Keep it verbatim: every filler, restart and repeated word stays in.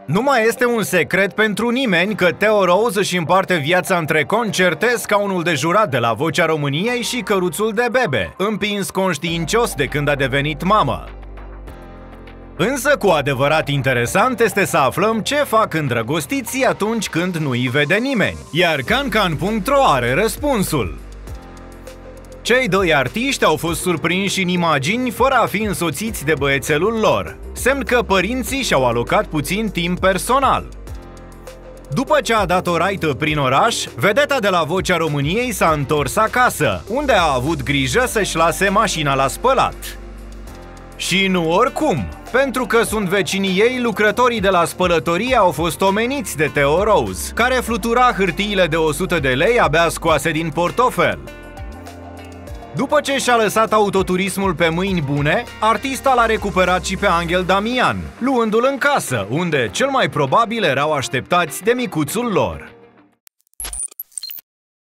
Nu mai este un secret pentru nimeni că Theo Rose își împarte viața între concerte, scaunul de jurat de la Vocea României și căruțul de bebe, împins conștiincios de când a devenit mamă. Însă, cu adevărat interesant este să aflăm ce fac îndrăgostiții atunci când nu-i vede nimeni, iar Cancan punct ro are răspunsul. Cei doi artiști au fost surprinși în imagini fără a fi însoțiți de băiețelul lor, semn că părinții și-au alocat puțin timp personal. După ce a dat o raită prin oraș, vedeta de la Vocea României s-a întors acasă, unde a avut grijă să-și lase mașina la spălat. Și nu oricum, pentru că sunt vecinii ei, lucrătorii de la spălătorie au fost omeniți de Theo Rose, care flutura hârtiile de o sută de lei abia scoase din portofel. După ce și-a lăsat autoturismul pe mâini bune, artista l-a recuperat și pe Angel Damian, luându-l în casă, unde cel mai probabil erau așteptați de micuțul lor.